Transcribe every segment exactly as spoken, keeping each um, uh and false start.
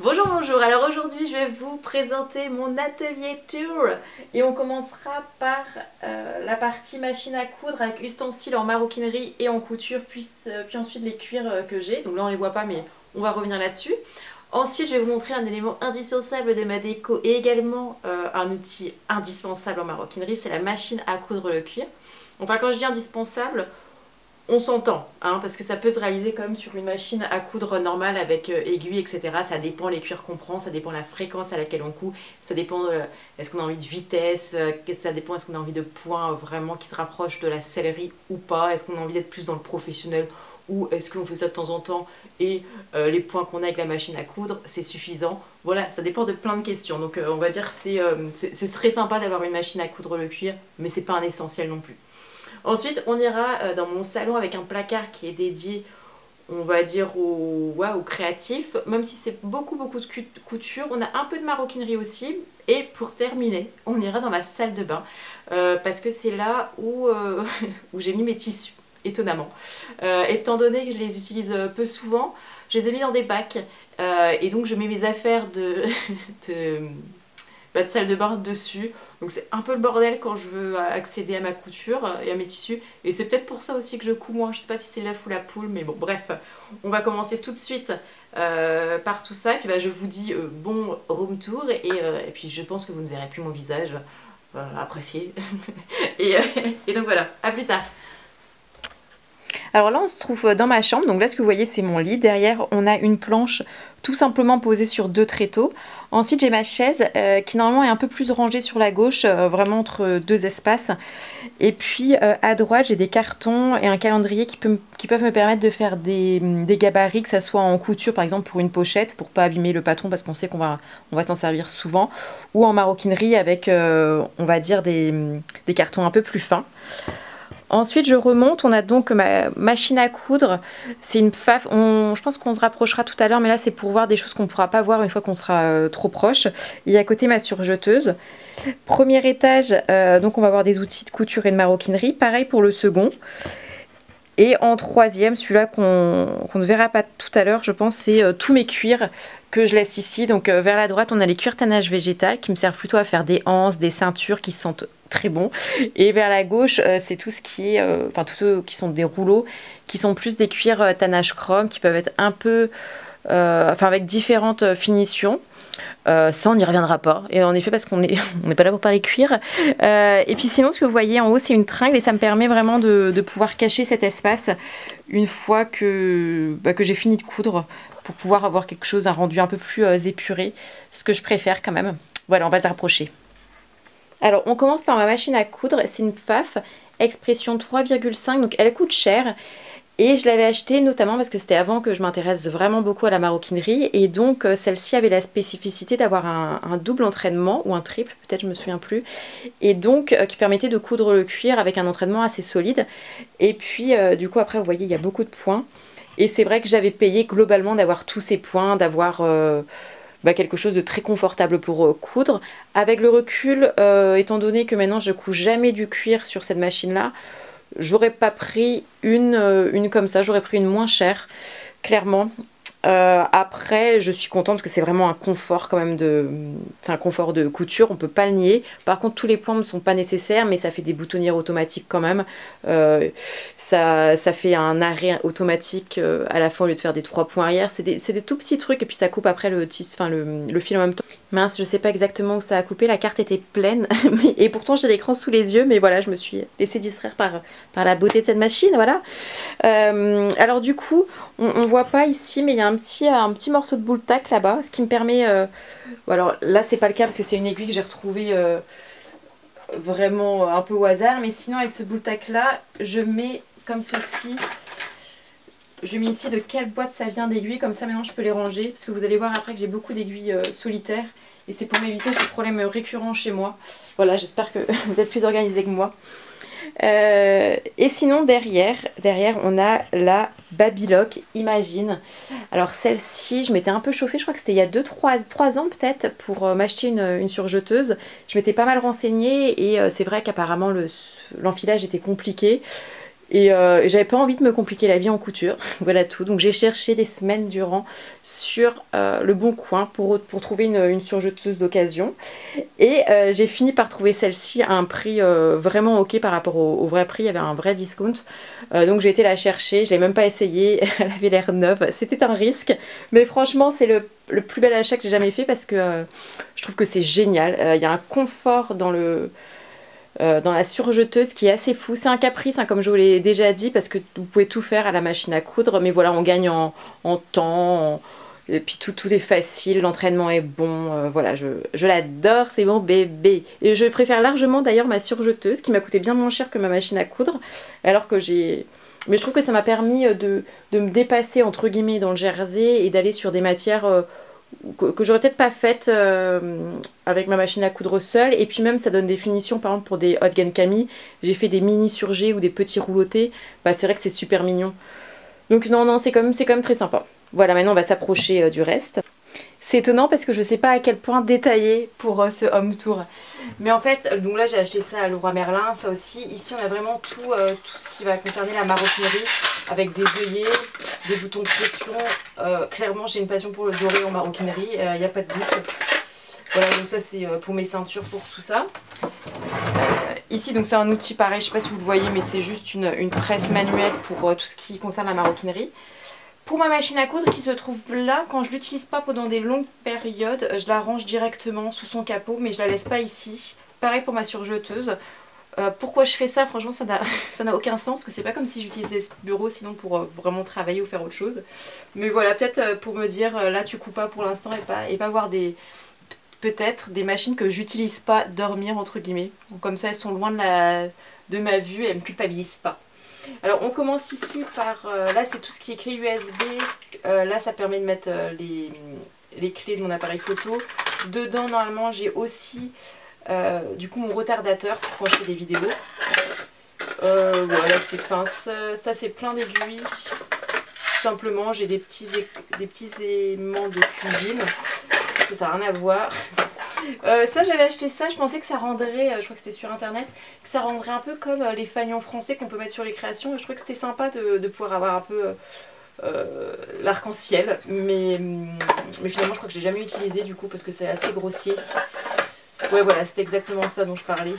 Bonjour, bonjour. Alors aujourd'hui, je vais vous présenter mon atelier tour et on commencera par euh, la partie machine à coudre avec ustensiles en maroquinerie et en couture, puis, euh, puis ensuite les cuirs euh, que j'ai. Donc là, on les voit pas, mais on va revenir là-dessus. Ensuite, je vais vous montrer un élément indispensable de ma déco et également euh, un outil indispensable en maroquinerie, c'est la machine à coudre le cuir. Enfin, quand je dis indispensable, on s'entend, hein, parce que ça peut se réaliser comme sur une machine à coudre normale avec euh, aiguille, et cetera. Ça dépend les cuirs qu'on prend, ça dépend la fréquence à laquelle on coud, ça dépend euh, est-ce qu'on a envie de vitesse, euh, ça dépend est-ce qu'on a envie de points euh, vraiment qui se rapprochent de la sellerie ou pas, est-ce qu'on a envie d'être plus dans le professionnel ou est-ce qu'on fait ça de temps en temps et euh, les points qu'on a avec la machine à coudre c'est suffisant. Voilà, ça dépend de plein de questions. Donc euh, on va dire que c'est euh, c'est très sympa d'avoir une machine à coudre le cuir, mais c'est pas un essentiel non plus. Ensuite, on ira dans mon salon avec un placard qui est dédié, on va dire, au, ouais, au créatif. Même si c'est beaucoup, beaucoup de couture, on a un peu de maroquinerie aussi. Et pour terminer, on ira dans ma salle de bain. Euh, parce que c'est là où, euh, où j'ai mis mes tissus, étonnamment. Euh, étant donné que je les utilise peu souvent, je les ai mis dans des bacs. Euh, et donc, je mets mes affaires de... de Bah, de salle de bain dessus, donc c'est un peu le bordel quand je veux accéder à ma couture et à mes tissus, et c'est peut-être pour ça aussi que je couds moins, je sais pas si c'est l'œuf ou la poule, mais bon bref, on va commencer tout de suite euh, par tout ça, et puis bah, je vous dis euh, bon room tour, et, euh, et puis je pense que vous ne verrez plus mon visage, euh, apprécié, et, euh, et donc voilà, à plus tard. Alors là on se trouve dans ma chambre, donc là ce que vous voyez c'est mon lit, derrière on a une planche tout simplement posée sur deux tréteaux. Ensuite j'ai ma chaise euh, qui normalement est un peu plus rangée sur la gauche, euh, vraiment entre deux espaces. Et puis euh, à droite j'ai des cartons et un calendrier qui, peut, qui peuvent me permettre de faire des, des gabarits, que ça soit en couture par exemple pour une pochette, pour pas abîmer le patron parce qu'on sait qu'on va, on va s'en servir souvent, ou en maroquinerie avec euh, on va dire des, des cartons un peu plus fins. Ensuite je remonte, on a donc ma machine à coudre, c'est une Pfaff, on, je pense qu'on se rapprochera tout à l'heure, mais là c'est pour voir des choses qu'on ne pourra pas voir une fois qu'on sera euh, trop proche. Et à côté ma surjeteuse. Premier étage, euh, donc on va avoir des outils de couture et de maroquinerie, pareil pour le second. Et en troisième, celui-là qu'on qu'on ne verra pas tout à l'heure, je pense, c'est euh, tous mes cuirs que je laisse ici. Donc euh, vers la droite, on a les cuirs tannage végétal qui me servent plutôt à faire des anses, des ceintures qui sentent très bon. Et vers la gauche, euh, c'est tout ce qui est, euh, enfin tous ceux qui sont des rouleaux, qui sont plus des cuirs euh, tannage chrome, qui peuvent être un peu, euh, enfin avec différentes euh, finitions. Euh, ça on n'y reviendra pas, et en effet parce qu'on n'est on n'est pas là pour parler cuir. Euh, et puis sinon ce que vous voyez en haut c'est une tringle, et ça me permet vraiment de, de pouvoir cacher cet espace une fois que, bah, que j'ai fini de coudre, pour pouvoir avoir quelque chose, un rendu un peu plus euh, épuré, ce que je préfère quand même. Voilà, on va se rapprocher. Alors on commence par ma machine à coudre, c'est une Pfaff Expression trois virgule cinq, donc elle coûte cher. Et je l'avais achetée notamment parce que c'était avant que je m'intéresse vraiment beaucoup à la maroquinerie, et donc euh, celle-ci avait la spécificité d'avoir un, un double entraînement, ou un triple peut-être, je me souviens plus, et donc euh, qui permettait de coudre le cuir avec un entraînement assez solide. Et puis euh, du coup après vous voyez il y a beaucoup de points, et c'est vrai que j'avais payé globalement d'avoir tous ces points, d'avoir euh, bah, quelque chose de très confortable pour euh, coudre. Avec le recul, euh, étant donné que maintenant je couds jamais du cuir sur cette machine là, j'aurais pas pris une, euh, une comme ça, j'aurais pris une moins chère, clairement. Euh, après, je suis contente parce que c'est vraiment un confort quand même de... C'est un confort de couture, on peut pas le nier. Par contre, tous les points ne sont pas nécessaires, mais ça fait des boutonnières automatiques quand même. Euh, ça, ça fait un arrêt automatique euh, à la fin au lieu de faire des trois points arrière. C'est des, des tout petits trucs, et puis ça coupe après le, tis, enfin, le, le fil en même temps. Mince, je sais pas exactement où ça a coupé, la carte était pleine, et pourtant j'ai l'écran sous les yeux, mais voilà, je me suis laissée distraire par, par la beauté de cette machine, voilà. Euh, alors du coup, on, on voit pas ici, mais il y a un petit, un petit morceau de boule tack là-bas, ce qui me permet... Euh, bon, alors là c'est pas le cas parce que c'est une aiguille que j'ai retrouvée euh, vraiment un peu au hasard, mais sinon avec ce boule tack là, je mets comme ceci... Je mets ici de quelle boîte ça vient d'aiguilles, comme ça maintenant je peux les ranger, parce que vous allez voir après que j'ai beaucoup d'aiguilles euh, solitaires, et c'est pour m'éviter ce problème récurrent chez moi. Voilà, j'espère que vous êtes plus organisés que moi. Euh, et sinon derrière, derrière on a la Babylock Imagine. Alors celle-ci, je m'étais un peu chauffée, je crois que c'était il y a deux trois ans peut-être, pour euh, m'acheter une, une surjeteuse. Je m'étais pas mal renseignée, et euh, c'est vrai qu'apparemment l'enfilage était compliqué. Et euh, j'avais pas envie de me compliquer la vie en couture. Voilà tout. Donc j'ai cherché des semaines durant sur euh, le Bon Coin pour, pour trouver une, une surjeteuse d'occasion. Et euh, j'ai fini par trouver celle-ci à un prix euh, vraiment ok par rapport au, au vrai prix. Il y avait un vrai discount. Euh, donc j'ai été la chercher. Je l'ai même pas essayée. Elle avait l'air neuve. C'était un risque. Mais franchement c'est le, le plus bel achat que j'ai jamais fait parce que euh, je trouve que c'est génial. Euh, il y a un confort dans le... Euh, dans la surjeteuse qui est assez fou. C'est un caprice hein, comme je vous l'ai déjà dit parce que vous pouvez tout faire à la machine à coudre mais voilà on gagne en, en temps en... et puis tout, tout est facile, l'entraînement est bon, euh, voilà je, je l'adore, c'est mon bébé. Et je préfère largement d'ailleurs ma surjeteuse qui m'a coûté bien moins cher que ma machine à coudre alors que j'ai... Mais je trouve que ça m'a permis de, de me dépasser entre guillemets dans le jersey et d'aller sur des matières... Euh, que, que j'aurais peut-être pas faite euh, avec ma machine à coudre seule. Et puis même ça donne des finitions par exemple pour des haute gaine Camille. J'ai fait des mini surgés ou des petits roulotés. Bah, c'est vrai que c'est super mignon. Donc non non c'est quand même, c'est quand même très sympa. Voilà maintenant on va s'approcher euh, du reste. C'est étonnant parce que je sais pas à quel point détailler pour euh, ce home tour. Mais en fait, donc là j'ai acheté ça à Leroy Merlin, ça aussi. Ici on a vraiment tout, euh, tout ce qui va concerner la maroquinerie avec des œillets, des boutons de pression. Euh, clairement j'ai une passion pour le doré en maroquinerie, il euh, n'y a pas de doute. Voilà donc ça c'est euh, pour mes ceintures, pour tout ça. Euh, ici donc c'est un outil pareil, je sais pas si vous le voyez mais c'est juste une, une presse manuelle pour euh, tout ce qui concerne la maroquinerie. Pour ma machine à coudre qui se trouve là, quand je l'utilise pas pendant des longues périodes, je la range directement sous son capot, mais je la laisse pas ici. Pareil pour ma surjeteuse. Euh, pourquoi je fais ça? Franchement, ça n'a aucun sens, parce que c'est pas comme si j'utilisais ce bureau sinon pour euh, vraiment travailler ou faire autre chose. Mais voilà, peut-être euh, pour me dire, euh, là tu coupes pas pour l'instant et pas, et pas voir des... peut-être des machines que j'utilise pas dormir entre guillemets. Donc, comme ça elles sont loin de, la, de ma vue et elles me culpabilisent pas. Alors on commence ici par, euh, là c'est tout ce qui est clé U S B, euh, là ça permet de mettre euh, les, les clés de mon appareil photo. Dedans normalement j'ai aussi euh, du coup mon retardateur pour quand je fais des vidéos. Euh, voilà c'est pince, ça c'est plein d'aiguilles, tout simplement j'ai des petits, des petits aimants de cuisine, ça n'a rien à voir. Euh, ça j'avais acheté ça, je pensais que ça rendrait, euh, je crois que c'était sur internet, que ça rendrait un peu comme euh, les fanions français qu'on peut mettre sur les créations. Je trouvais que c'était sympa de, de pouvoir avoir un peu euh, l'arc-en-ciel, mais, mais finalement je crois que je l'ai jamais utilisé du coup parce que c'est assez grossier. Ouais voilà, c'était exactement ça dont je parlais.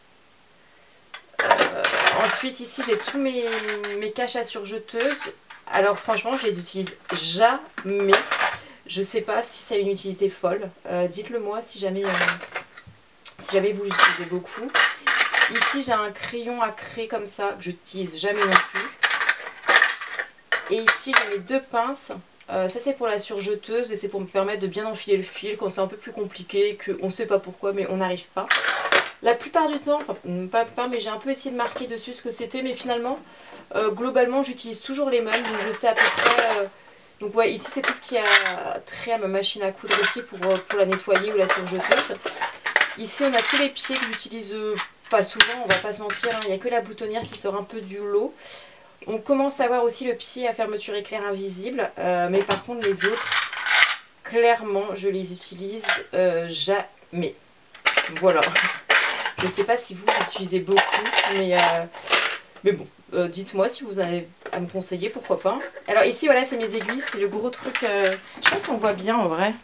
Euh, ensuite ici j'ai tous mes, mes caches à surjeteuses. Alors franchement je les utilise jamais. Je sais pas si ça a une utilité folle. Euh, Dites-le moi si jamais, euh, si jamais vous l'utilisez beaucoup. Ici j'ai un crayon à craie comme ça que je n'utilise jamais non plus. Et ici j'ai mes deux pinces. Euh, ça c'est pour la surjeteuse et c'est pour me permettre de bien enfiler le fil quand c'est un peu plus compliqué, qu'on ne sait pas pourquoi mais on n'arrive pas. La plupart du temps, enfin pas la plupart mais j'ai un peu essayé de marquer dessus ce que c'était, mais finalement euh, globalement j'utilise toujours les mêmes, donc je sais à peu près... Euh, Donc ouais, ici c'est tout ce qui a trait à ma machine à coudre aussi pour, pour la nettoyer ou la surjeteuse. Ici on a tous les pieds que j'utilise pas souvent, on va pas se mentir, hein. Il n'y a que la boutonnière qui sort un peu du lot. On commence à voir aussi le pied à fermeture éclair invisible, euh, mais par contre les autres, clairement je les utilise euh, jamais. Voilà. Je sais pas si vous les utilisez beaucoup, mais, euh, mais bon. Euh, dites-moi si vous avez à me conseiller, pourquoi pas. Alors ici voilà c'est mes aiguilles, c'est le gros truc, euh, je sais pas si on voit bien en vrai.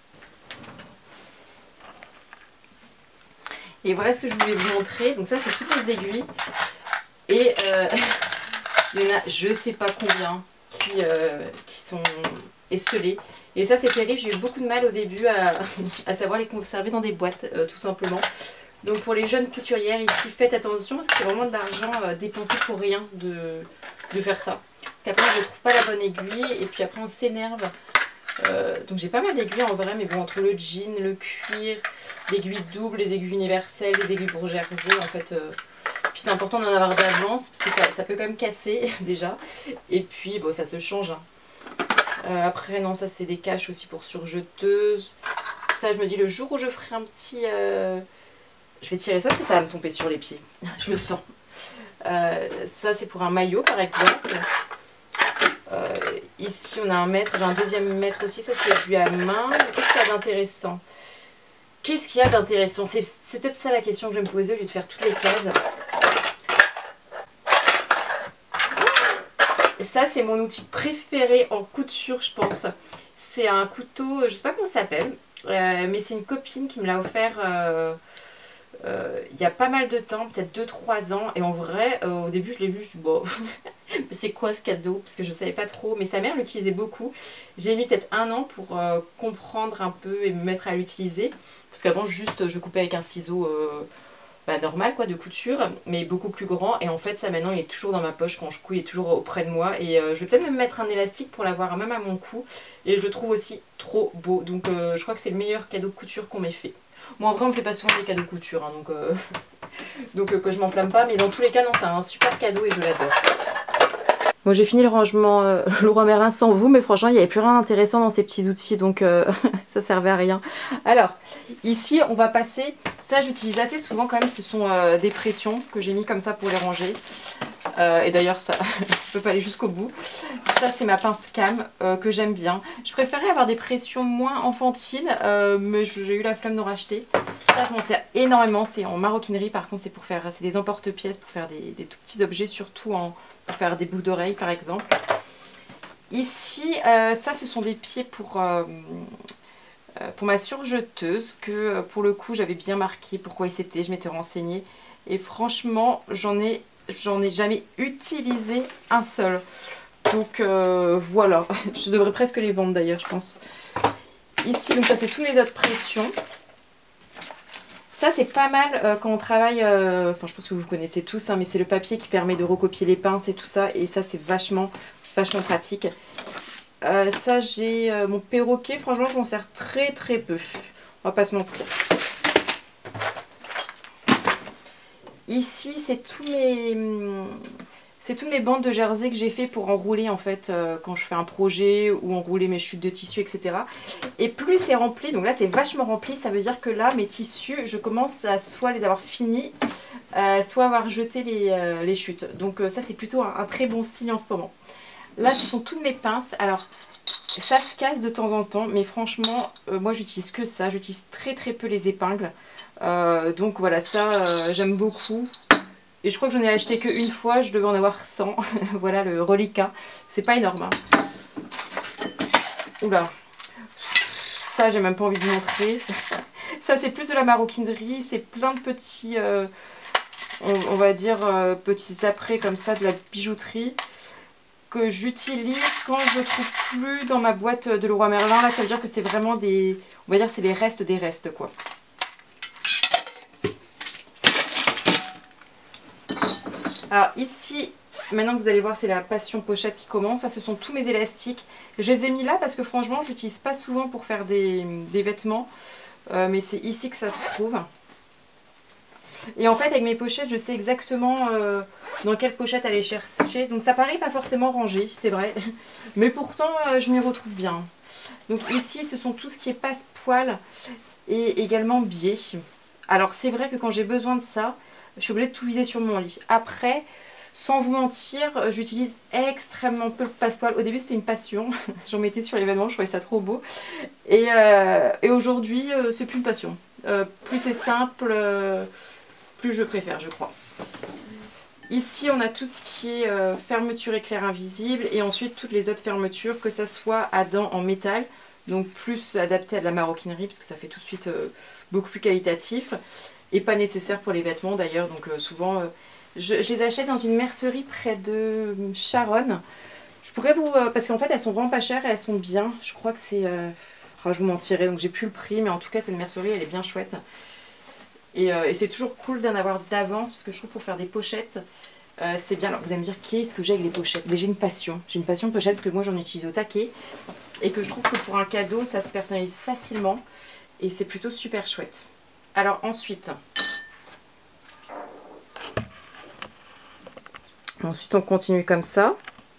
Et voilà ce que je voulais vous montrer, donc ça c'est toutes les aiguilles. Et euh, il y en a je sais pas combien qui, euh, qui sont esselées. Et ça c'est terrible, j'ai eu beaucoup de mal au début à, à savoir les conserver dans des boîtes euh, tout simplement. Donc pour les jeunes couturières ici, faites attention parce que c'est vraiment de l'argent euh, dépensé pour rien de, de faire ça. Parce qu'après je ne trouve pas la bonne aiguille et puis après on s'énerve. Euh, donc j'ai pas mal d'aiguilles en vrai, mais bon entre le jean, le cuir, l'aiguille double, les aiguilles universelles, les aiguilles pour jersey en fait. Euh, puis c'est important d'en avoir d'avance parce que ça, ça peut quand même casser déjà. Et puis bon ça se change. Hein. Euh, après non ça c'est des caches aussi pour surjeteuse. Ça je me dis le jour où je ferai un petit... Euh, Je vais tirer ça parce que ça va me tomber sur les pieds. Je le sens. Euh, ça c'est pour un maillot par exemple. Euh, ici on a un mètre, j'ai un deuxième mètre aussi. Ça c'est du à main. Qu'est-ce qu'il y a d'intéressant? Qu'est-ce qu'il y a d'intéressant? C'est peut-être ça la question que je vais me poser au lieu de faire toutes les cases. ça c'est mon outil préféré en couture je pense. C'est un couteau, je sais pas comment ça s'appelle, euh, mais c'est une copine qui me l'a offert euh, euh, il y a pas mal de temps, peut-être deux trois ans. Et en vrai, euh, au début je l'ai vu, je me suis dit bon, c'est quoi ce cadeau? Parce que je savais pas trop, mais sa mère l'utilisait beaucoup. J'ai mis peut-être un an pour euh, comprendre un peu et me mettre à l'utiliser. Parce qu'avant juste je coupais avec un ciseau... Euh, Bah, normal quoi de couture mais beaucoup plus grand et en fait ça maintenant il est toujours dans ma poche quand je couds, il est toujours auprès de moi et euh, je vais peut-être même mettre un élastique pour l'avoir même à mon cou et je le trouve aussi trop beau donc euh, je crois que c'est le meilleur cadeau de couture qu'on m'ait fait. Bon après on me fait pas souvent des cadeaux de couture hein, donc, euh... donc euh, que je m'enflamme pas mais dans tous les cas non c'est un super cadeau et je l'adore. Bon j'ai fini le rangement euh, Leroy Merlin sans vous mais franchement il n'y avait plus rien d'intéressant dans ces petits outils donc euh, ça servait à rien. Alors ici on va passer, ça j'utilise assez souvent quand même, ce sont euh, des pressions que j'ai mis comme ça pour les ranger. Euh, et d'ailleurs ça je peux pas aller jusqu'au bout. Ça c'est ma pince cam euh, que j'aime bien. Je préférais avoir des pressions moins enfantines euh, mais j'ai eu la flemme d'en racheter. Ça je m'en sers énormément, c'est en maroquinerie par contre, c'est pour faire, c'est des emporte-pièces pour faire des, des tout petits objets surtout en... pour faire des boucles d'oreilles par exemple. Ici, euh, ça ce sont des pieds pour, euh, pour ma surjeteuse que pour le coup j'avais bien marqué pourquoi c'était, je m'étais renseignée. Et franchement, j'en ai, j'en ai jamais utilisé un seul. Donc euh, voilà, je devrais presque les vendre d'ailleurs je pense. Ici, donc ça c'est tous mes autres pressions. Ça c'est pas mal euh, quand on travaille, euh, enfin je pense que vous connaissez tous, hein, mais c'est le papier qui permet de recopier les pinces et tout ça. Et ça c'est vachement, vachement pratique. Euh, ça j'ai euh, mon perroquet, franchement je m'en sers très très peu. On va pas se mentir. Ici c'est tous mes... C'est toutes mes bandes de jersey que j'ai fait pour enrouler en fait euh, quand je fais un projet ou enrouler mes chutes de tissu et cetera. Et plus c'est rempli, donc là c'est vachement rempli, ça veut dire que là mes tissus, je commence à soit les avoir finis, euh, soit avoir jeté les, euh, les chutes. Donc euh, ça c'est plutôt un, un très bon signe en ce moment. Là ce sont toutes mes pinces, alors ça se casse de temps en temps, mais franchement euh, moi j'utilise que ça, j'utilise très très peu les épingles. Euh, donc voilà, ça euh, j'aime beaucoup. Et je crois que j'en ai acheté qu'une fois, je devais en avoir cent. Voilà le reliquat. C'est pas énorme. Hein. Oula. Ça, j'ai même pas envie de montrer. Ça, c'est plus de la maroquinerie. C'est plein de petits, euh, on, on va dire, euh, petits apprêts comme ça, de la bijouterie que j'utilise quand je trouve plus dans ma boîte de Leroy Merlin. Là, ça veut dire que c'est vraiment des, on va dire, c'est les restes des restes, quoi. Alors ici, maintenant que vous allez voir, c'est la passion pochette qui commence. Ça, ce sont tous mes élastiques. Je les ai mis là parce que franchement, je n'utilise pas souvent pour faire des, des vêtements. Euh, mais c'est ici que ça se trouve. Et en fait, avec mes pochettes, je sais exactement euh, dans quelle pochette aller chercher. Donc ça paraît pas forcément rangé, c'est vrai. Mais pourtant, euh, je m'y retrouve bien. Donc ici, ce sont tout ce qui est passe-poil et également biais. Alors c'est vrai que quand j'ai besoin de ça, je suis obligée de tout vider sur mon lit. Après, sans vous mentir, j'utilise extrêmement peu le passe-poil. Au début, c'était une passion. J'en mettais sur les vêtements, je trouvais ça trop beau. Et, euh, et aujourd'hui, euh, c'est plus une passion. Euh, plus c'est simple, euh, plus je préfère, je crois. Ici, on a tout ce qui est euh, fermeture éclair invisible. Et ensuite, toutes les autres fermetures, que ça soit à dents en métal. Donc plus adapté à de la maroquinerie, parce que ça fait tout de suite euh, beaucoup plus qualitatif. Et pas nécessaire pour les vêtements d'ailleurs, donc euh, souvent euh, je, je les achète dans une mercerie près de Charonne. Je pourrais vous... Euh, parce qu'en fait elles sont vraiment pas chères et elles sont bien. Je crois que c'est... Euh, oh, je vous mentirai, donc j'ai plus le prix, mais en tout cas cette mercerie elle est bien chouette. Et, euh, et c'est toujours cool d'en avoir d'avance, parce que je trouve pour faire des pochettes, euh, c'est bien. Alors vous allez me dire, qu'est-ce que j'ai avec les pochettes? Mais j'ai une passion. J'ai une passion de pochettes, parce que moi j'en utilise au taquet. Et que je trouve que pour un cadeau, ça se personnalise facilement. Et c'est plutôt super chouette. Alors ensuite, ensuite on continue comme ça.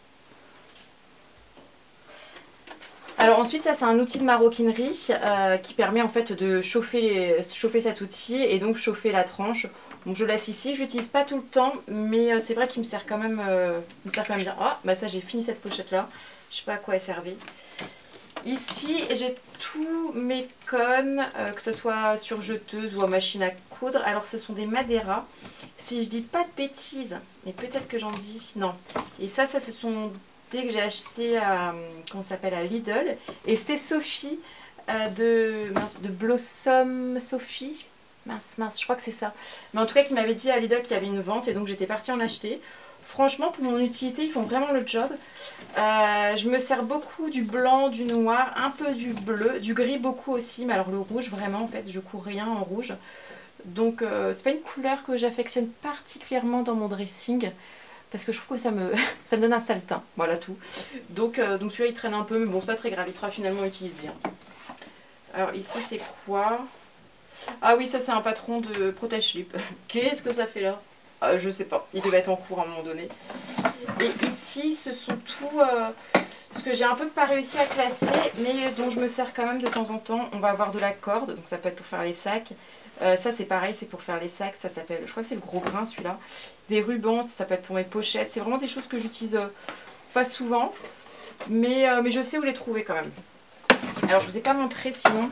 Alors ensuite ça c'est un outil de maroquinerie euh, qui permet en fait de chauffer, les, chauffer cet outil et donc chauffer la tranche. Donc je laisse ici, je l'utilise pas tout le temps mais euh, c'est vrai qu'il me sert quand même, euh, il me sert quand même bien. Ah bah ça j'ai fini cette pochette là, je sais pas à quoi elle servait. Ici, j'ai tous mes cônes, euh, que ce soit sur jeteuse ou en machine à coudre. Alors, ce sont des Madeira. Si je dis pas de bêtises, mais peut-être que j'en dis, non. Et ça, ça, ce sont que j'ai acheté à, comment ça s'appelle, à Lidl. Et c'était Sophie euh, de, mince, de Blossom Sophie. Mince, mince, je crois que c'est ça. Mais en tout cas, qui m'avait dit à Lidl qu'il y avait une vente et donc j'étais partie en acheter. Franchement, pour mon utilité, ils font vraiment le job. Euh, je me sers beaucoup du blanc, du noir, un peu du bleu, du gris beaucoup aussi. Mais alors le rouge, vraiment, en fait, je cours rien en rouge. Donc, euh, c'est pas une couleur que j'affectionne particulièrement dans mon dressing. Parce que je trouve que ça me, ça me donne un sale teint, voilà tout. Donc, euh, donc celui-là il traîne un peu, mais bon c'est pas très grave, il sera finalement utilisé. Hein. Alors ici c'est quoi? Ah oui, ça c'est un patron de protège-slip. Qu'est-ce que ça fait là? ah, Je sais pas, il devait être en cours à un moment donné. Et ici ce sont tout euh, ce que j'ai un peu pas réussi à classer, mais dont je me sers quand même de temps en temps. On va avoir de la corde, donc ça peut être pour faire les sacs. Euh, ça c'est pareil, c'est pour faire les sacs, ça s'appelle, je crois que c'est le gros grain celui-là. Des rubans, ça peut être pour mes pochettes, c'est vraiment des choses que j'utilise euh, pas souvent, mais, euh, mais je sais où les trouver quand même. Alors je vous ai pas montré sinon.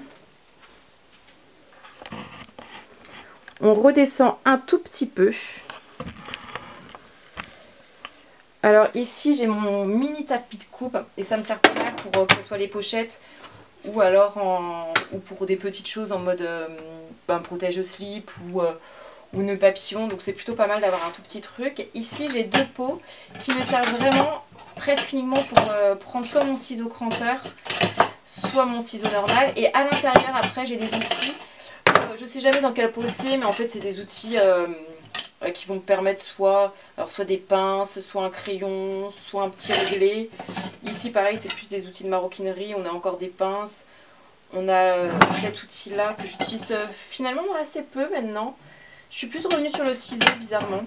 On redescend un tout petit peu. Alors ici j'ai mon mini tapis de coupe et ça me sert pas mal pour euh, que ce soit les pochettes ou alors en, ou pour des petites choses en mode euh, ben, protège-slip ou, euh, ou nœud papillon, donc c'est plutôt pas mal d'avoir un tout petit truc. Ici j'ai deux pots qui me servent vraiment presque uniquement pour euh, prendre soit mon ciseau cranteur, soit mon ciseau normal, et à l'intérieur après j'ai des outils, euh, je sais jamais dans quel pot c'est, mais en fait c'est des outils euh, qui vont me permettre soit, alors soit des pinces, soit un crayon, soit un petit réglé. Ici pareil c'est plus des outils de maroquinerie, on a encore des pinces, on a euh, cet outil là que j'utilise euh, finalement assez peu maintenant. Je suis plus revenue sur le ciseau bizarrement.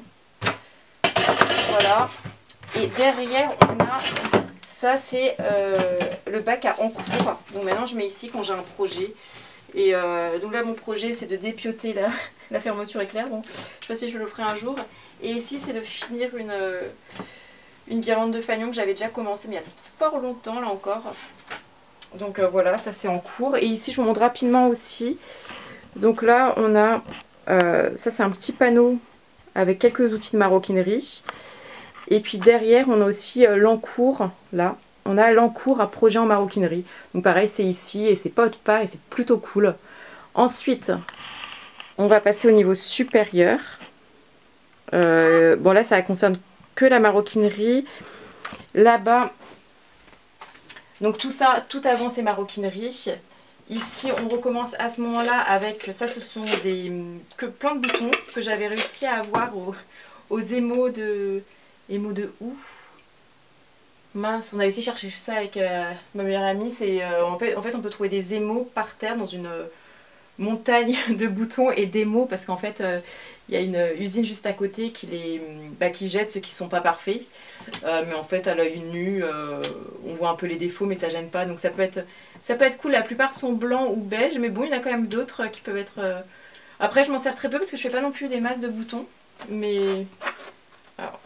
Voilà. Et derrière on a, ça c'est euh, le bac à encours. Donc maintenant je mets ici quand j'ai un projet. Et euh, donc là mon projet c'est de dépioter la, la fermeture éclair. Bon, je sais pas si je le ferai un jour. Et ici c'est de finir une, une guirlande de fanion que j'avais déjà commencé mais il y a fort longtemps là encore. Donc euh, voilà, ça c'est en cours. Et ici je vous montre rapidement aussi. Donc là on a, euh, ça c'est un petit panneau avec quelques outils de maroquinerie. Et puis derrière on a aussi euh, l'encours là. On a l'encours à projet en maroquinerie. Donc pareil, c'est ici et c'est pas autre part et c'est plutôt cool. Ensuite, on va passer au niveau supérieur. Euh, bon là, ça concerne que la maroquinerie. Là-bas, donc tout ça, tout avant c'est maroquinerie. Ici, on recommence à ce moment-là avec, ça ce sont des que plein de boutons que j'avais réussi à avoir aux, aux émaux de, émaux de ouf. Mince, on avait été chercher ça avec euh, ma meilleure amie. C'est euh, en, fait, en fait, on peut trouver des émaux par terre dans une euh, montagne de boutons et d'émaux parce qu'en fait, il euh, y a une usine juste à côté qui, les, bah, qui jette ceux qui sont pas parfaits. Euh, mais en fait, à l'œil nu, euh, on voit un peu les défauts, mais ça gêne pas. Donc ça peut être, ça peut être cool. La plupart sont blancs ou beige, mais bon, il y en a quand même d'autres qui peuvent être. Euh... Après, je m'en sers très peu parce que je fais pas non plus des masses de boutons, mais alors.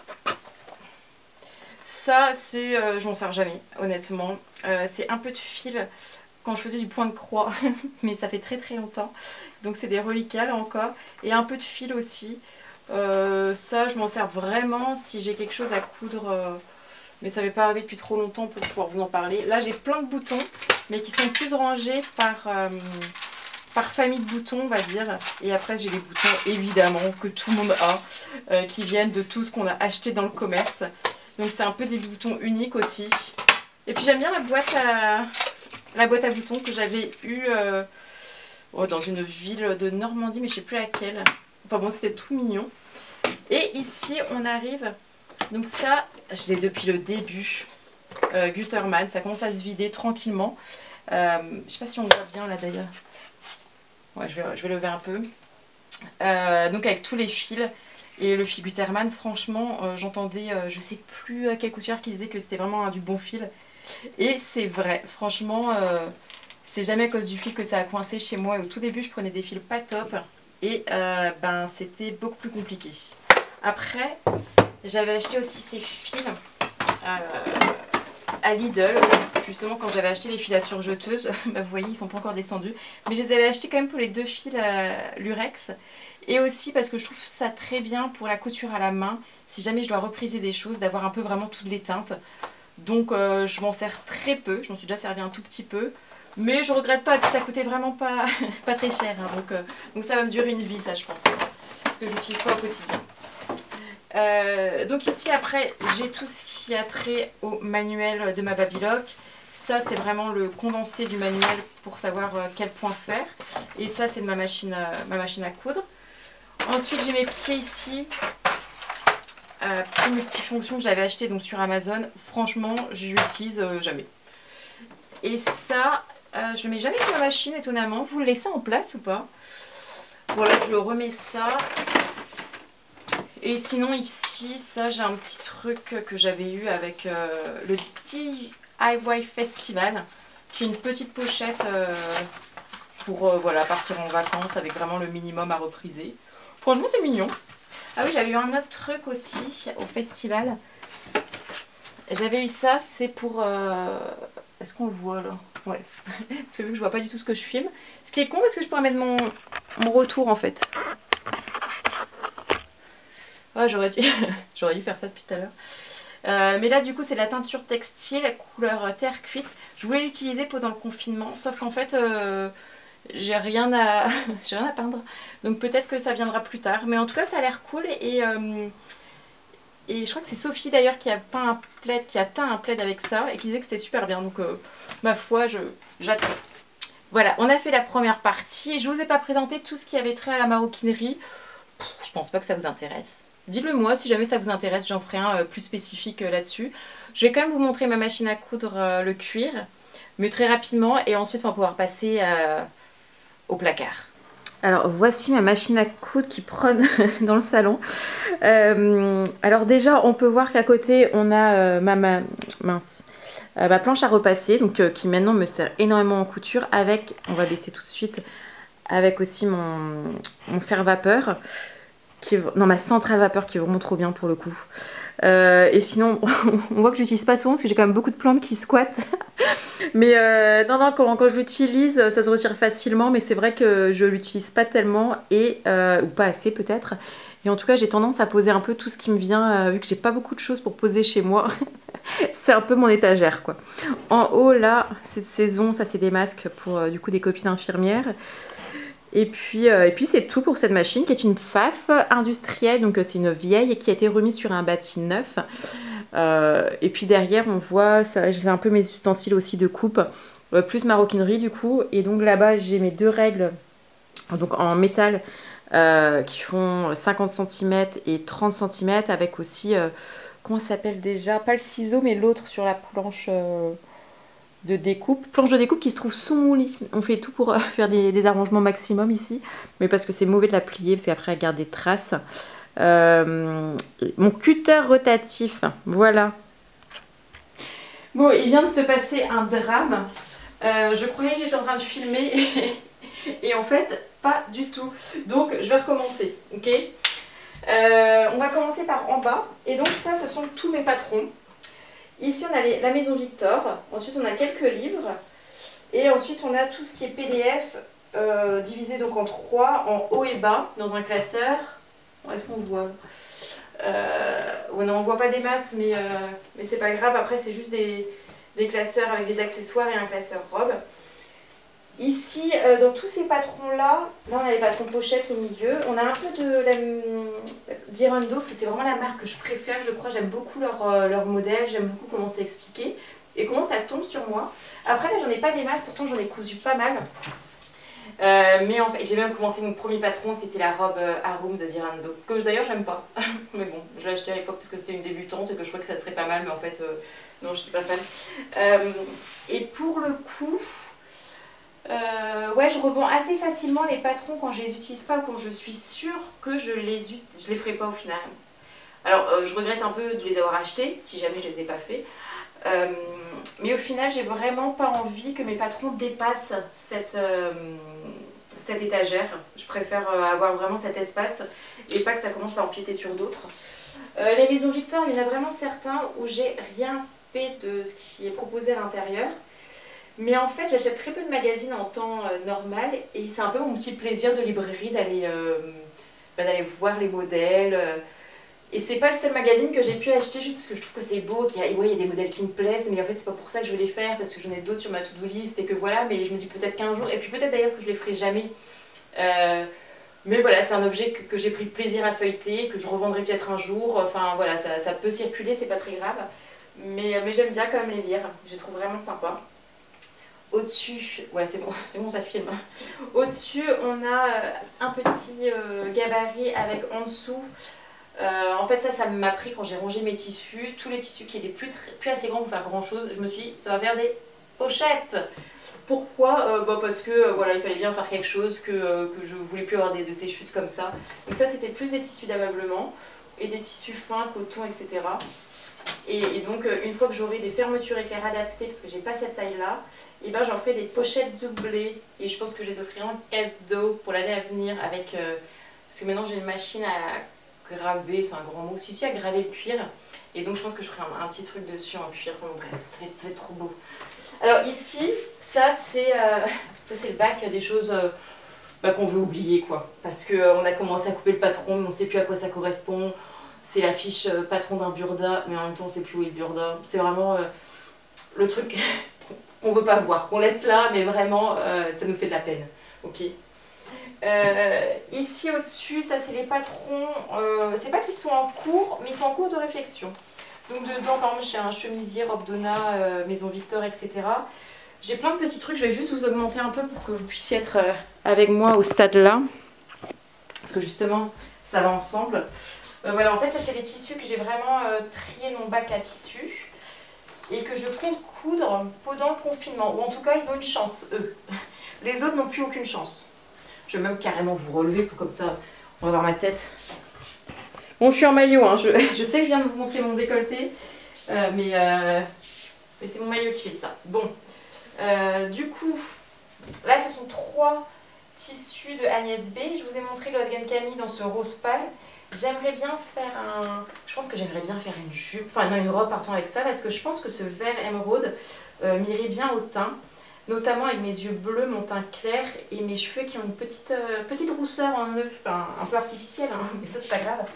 Ça, c'est, euh, je m'en sers jamais, honnêtement. Euh, c'est un peu de fil quand je faisais du point de croix, mais ça fait très très longtemps. Donc c'est des reliquats là encore. Et un peu de fil aussi. Euh, ça, je m'en sers vraiment si j'ai quelque chose à coudre. Euh, mais ça m'est pas arrivé depuis trop longtemps pour pouvoir vous en parler. Là, j'ai plein de boutons, mais qui sont plus rangés par, euh, par famille de boutons, on va dire. Et après, j'ai des boutons, évidemment, que tout le monde a, euh, qui viennent de tout ce qu'on a acheté dans le commerce. Donc c'est un peu des boutons uniques aussi. Et puis j'aime bien la boîte à, la boîte à boutons que j'avais eue euh, oh, dans une ville de Normandie, mais je sais plus laquelle. Enfin bon, c'était tout mignon. Et ici on arrive, donc ça je l'ai depuis le début, euh, Gutterman, ça commence à se vider tranquillement. Euh, je sais pas si on voit bien là d'ailleurs. Ouais, je vais, je vais lever un peu. Euh, donc avec tous les fils. Et le fil Gutterman, franchement, euh, j'entendais, euh, je sais plus à quelle couturière qui disait que c'était vraiment un, du bon fil. Et c'est vrai, franchement, euh, c'est jamais à cause du fil que ça a coincé chez moi. Et au tout début, je prenais des fils pas top. Et euh, ben, c'était beaucoup plus compliqué. Après, j'avais acheté aussi ces fils euh, à Lidl. Justement, quand j'avais acheté les fils à surjeteuse, bah, vous voyez, ils sont pas encore descendus. Mais je les avais achetés quand même pour les deux fils à Lurex. Et aussi parce que je trouve ça très bien pour la couture à la main, si jamais je dois repriser des choses, d'avoir un peu vraiment toutes les teintes. Donc euh, je m'en sers très peu, je m'en suis déjà servi un tout petit peu. Mais je regrette pas, et puis ça coûtait vraiment pas, pas très cher. Hein, donc, euh, donc ça va me durer une vie, ça je pense. Parce que je n'utilise pas au quotidien. Euh, donc ici après j'ai tout ce qui a trait au manuel de ma Babylock. Ça c'est vraiment le condensé du manuel pour savoir euh, quel point faire. Et ça c'est de ma machine, euh, ma machine à coudre. Ensuite j'ai mes pieds ici. Euh, petit multifonction que j'avais acheté donc sur Amazon. Franchement je l'utilise euh, jamais. Et ça euh, je le mets jamais dans ma machine étonnamment. Vous le laissez en place ou pas? Voilà, je remets ça. Et sinon ici, ça j'ai un petit truc que j'avais eu avec euh, le D I Y Festival, qui est une petite pochette euh, pour euh, voilà, partir en vacances avec vraiment le minimum à repriser. Franchement c'est mignon. Ah oui, j'avais eu un autre truc aussi au festival. J'avais eu ça, c'est pour... Euh... Est-ce qu'on le voit là? Ouais. Parce que vu que je vois pas du tout ce que je filme. Ce qui est con parce que je pourrais mettre mon, mon retour en fait. Ah, j'aurais dû... j'aurais dû faire ça depuis tout à l'heure. Euh, mais là du coup c'est de la teinture textile couleur terre cuite. Je voulais l'utiliser pendant le confinement, sauf qu'en fait euh, j'ai rien à j'ai rien à peindre. Donc peut-être que ça viendra plus tard. Mais en tout cas ça a l'air cool et, euh, et je crois que c'est Sophie d'ailleurs qui a peint un plaid, qui a teint un plaid avec ça et qui disait que c'était super bien. Donc euh, ma foi je j'attends. Voilà, on a fait la première partie. Je vous ai pas présenté tout ce qui avait trait à la maroquinerie. Je pense pas que ça vous intéresse. Dites-le moi si jamais ça vous intéresse, j'en ferai un plus spécifique là-dessus. Je vais quand même vous montrer ma machine à coudre, euh, le cuir, mais très rapidement et ensuite on va pouvoir passer euh, au placard. Alors voici ma machine à coudre qui prône dans le salon. Euh, alors déjà on peut voir qu'à côté on a euh, ma, ma, mince, euh, ma planche à repasser, donc, euh, qui maintenant me sert énormément en couture avec, on va baisser tout de suite, avec aussi mon, mon fer vapeur. Qui est, non, ma centrale vapeur qui est vraiment trop bien pour le coup. Euh, et sinon, on voit que je l'utilise pas souvent parce que j'ai quand même beaucoup de plantes qui squattent. Mais euh, non, non, quand, quand je l'utilise, ça se retire facilement. Mais c'est vrai que je l'utilise pas tellement, et, euh, ou pas assez peut-être. Et en tout cas, j'ai tendance à poser un peu tout ce qui me vient, euh, vu que j'ai pas beaucoup de choses pour poser chez moi. C'est un peu mon étagère quoi. En haut là, cette saison, ça c'est des masques pour euh, du coup des copines infirmières. Et puis, euh, et puis c'est tout pour cette machine qui est une F A F industrielle, donc c'est une vieille et qui a été remise sur un bâti neuf. Euh, et puis derrière on voit, j'ai un peu mes ustensiles aussi de coupe, euh, plus maroquinerie du coup. Et donc là-bas j'ai mes deux règles donc en métal euh, qui font cinquante centimètres et trente centimètres avec aussi, euh, comment ça s'appelle déjà? Pas le ciseau mais l'autre sur la planche... Euh, de découpe, planche de découpe qui se trouve sous mon lit. On fait tout pour faire des, des arrangements maximum ici, mais parce que c'est mauvais de la plier, parce qu'après elle garde des traces. Euh, mon cutter rotatif, voilà. Bon, il vient de se passer un drame. Euh, je croyais que j'étais en train de filmer, et, et en fait, pas du tout. Donc, je vais recommencer, ok? euh, On va commencer par en bas, et donc ça, ce sont tous mes patrons. Ici on a les, la maison Victor, ensuite on a quelques livres, et ensuite on a tout ce qui est P D F euh, divisé donc en trois, en haut et bas, dans un classeur. Est-ce qu'on voit? euh, ouais, non, on ne voit pas des masses, mais, euh, mais c'est pas grave, après c'est juste des, des classeurs avec des accessoires et un classeur robe. Ici, euh, dans tous ces patrons-là, là on a les patrons pochettes au milieu. On a un peu de la d'Irando, parce que c'est vraiment la marque que je préfère, je crois. J'aime beaucoup leur, euh, leur modèle, j'aime beaucoup comment c'est expliqué et comment ça tombe sur moi. Après là, j'en ai pas des masses, pourtant j'en ai cousu pas mal. Euh, mais en fait, j'ai même commencé mon premier patron, c'était la robe euh, Arum de Dirando, que d'ailleurs j'aime pas. Mais bon, je l'ai acheté à l'époque parce que c'était une débutante et que je crois que ça serait pas mal, mais en fait, euh, non, je suis pas fan. Euh, et pour le coup... Euh, ouais, je revends assez facilement les patrons quand je les utilise pas ou quand je suis sûre que je les, je les ferai pas au final. Alors, euh, je regrette un peu de les avoir achetés, si jamais je les ai pas fait. Euh, mais au final, j'ai vraiment pas envie que mes patrons dépassent cette, euh, cette étagère. Je préfère avoir vraiment cet espace et pas que ça commence à empiéter sur d'autres. Euh, les maisons Victor, il y en a vraiment certains où j'ai rien fait de ce qui est proposé à l'intérieur. Mais en fait, j'achète très peu de magazines en temps euh, normal et c'est un peu mon petit plaisir de librairie d'aller euh, bah, d'aller voir les modèles. Euh, Et c'est pas le seul magazine que j'ai pu acheter juste parce que je trouve que c'est beau, qu'il y a, ouais, il y a des modèles qui me plaisent, mais en fait c'est pas pour ça que je vais les faire, parce que j'en ai d'autres sur ma to-do list et que voilà, mais je me dis peut-être qu'un jour, et puis peut-être d'ailleurs que je les ferai jamais. Euh, mais voilà, c'est un objet que, que j'ai pris plaisir à feuilleter, que je revendrai peut-être un jour, enfin voilà, ça, ça peut circuler, c'est pas très grave. Mais, mais j'aime bien quand même les lire, je les trouve vraiment sympas. Au-dessus, ouais c'est bon, c'est bon ça filme. Au-dessus on a un petit euh, gabarit avec en dessous. Euh, en fait ça, ça m'a pris quand j'ai rangé mes tissus. Tous les tissus qui étaient plus, plus assez grands pour faire grand chose, je me suis dit ça va faire des pochettes. Pourquoi euh, bah parce que euh, voilà, il fallait bien faire quelque chose, que, euh, que je voulais plus avoir des, de ces chutes comme ça. Donc ça c'était plus des tissus d'ameublement et des tissus fins, coton, et cetera. Et, et donc euh, une fois que j'aurai des fermetures éclair adaptées, parce que j'ai pas cette taille là, et ben j'en ferai des pochettes doublées. Et je pense que je les offrirai en cadeau pour l'année à venir avec... Euh, parce que maintenant j'ai une machine à graver, c'est un grand mot, si si, à graver le cuir. Et donc je pense que je ferai un, un petit truc dessus en cuir. Bon bref, ça va être, ça va être trop beau. Alors ici, ça c'est euh, le bac des choses euh, bah, qu'on veut oublier quoi. Parce qu'on euh, a commencé à couper le patron, mais on ne sait plus à quoi ça correspond. C'est la fiche euh, patron d'un burda, mais en même temps on ne sait plus où est le burda. C'est vraiment euh, le truc qu'on ne veut pas voir, qu'on laisse là, mais vraiment euh, ça nous fait de la peine. Ok. Euh, ici au-dessus, ça c'est les patrons, euh, c'est pas qu'ils sont en cours, mais ils sont en cours de réflexion. Donc dedans, par exemple, j'ai un chemisier, robe Donna, euh, Maison Victor, et cetera. J'ai plein de petits trucs, je vais juste vous augmenter un peu pour que vous puissiez être euh, avec moi au stade là. Parce que justement, ça va ensemble. Euh, voilà, en fait, ça c'est les tissus que j'ai vraiment euh, trié mon bac à tissus. Et que je compte coudre pendant le confinement. Ou en tout cas, ils ont une chance, eux. Les autres n'ont plus aucune chance. Je vais même carrément vous relever pour comme ça, on va voir ma tête. Bon, je suis en maillot, hein. je, je sais que je viens de vous montrer mon décolleté, euh, mais, euh, mais c'est mon maillot qui fait ça. Bon, euh, du coup, là ce sont trois tissus de Agnès B. Je vous ai montré le Haut de Camille dans ce rose pâle. J'aimerais bien faire un... Je pense que j'aimerais bien faire une jupe, enfin non, une robe partant avec ça, parce que je pense que ce vert émeraude euh, m'irait bien au teint. Notamment avec mes yeux bleus, mon teint clair et mes cheveux qui ont une petite, euh, petite rousseur en eux, enfin un peu artificielle, hein, mais ça c'est pas grave.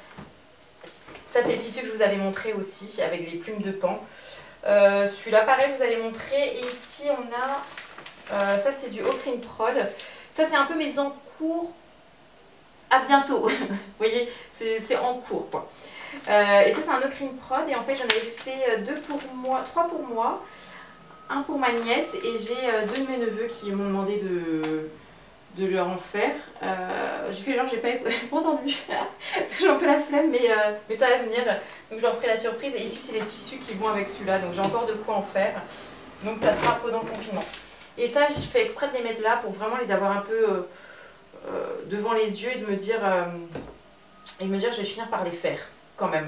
Ça c'est le tissu que je vous avais montré aussi, avec les plumes de pan. Euh, Celui-là pareil je vous avais montré, et ici on a, euh, ça c'est du Oprine Prod. Ça c'est un peu mes encours à bientôt, vous voyez, c'est en cours quoi. Euh, et ça c'est un Oprine Prod, et en fait j'en avais fait deux pour moi, trois pour moi. Un pour ma nièce, et j'ai euh, deux de mes neveux qui m'ont demandé de, de leur en faire. Euh, j'ai fait genre j'ai pas, pas entendu parce que j'ai un peu la flemme, mais, euh, mais ça va venir, donc je leur ferai la surprise. Et ici c'est les tissus qui vont avec celui-là, donc j'ai encore de quoi en faire, donc ça sera pendant le confinement. Et ça je fais exprès de les mettre là pour vraiment les avoir un peu euh, euh, devant les yeux et de me dire euh, et de me dire je vais finir par les faire quand même.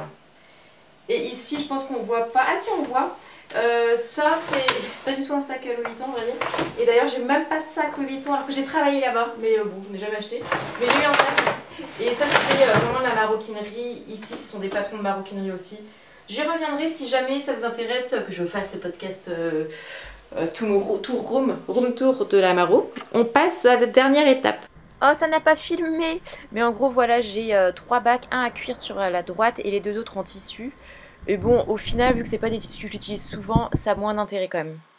Et ici je pense qu'on voit pas, ah si on voit. Euh, ça c'est pas du tout un sac Louis Vuitton on va dire. Et d'ailleurs j'ai même pas de sac Louis Vuitton alors que j'ai travaillé là-bas. Mais euh, bon je n'ai jamais acheté. Mais j'ai eu un sac. Et ça c'était euh, vraiment de la maroquinerie. Ici ce sont des patrons de maroquinerie aussi. J'y reviendrai si jamais ça vous intéresse que je fasse ce podcast euh, euh, tour, tour room, room tour de la Maro. On passe à la dernière étape. Oh ça n'a pas filmé. Mais en gros voilà j'ai euh, trois bacs, un à cuir sur la droite et les deux autres en tissu. Et bon, au final, vu que c'est pas des tissus que j'utilise souvent, ça a moins d'intérêt quand même.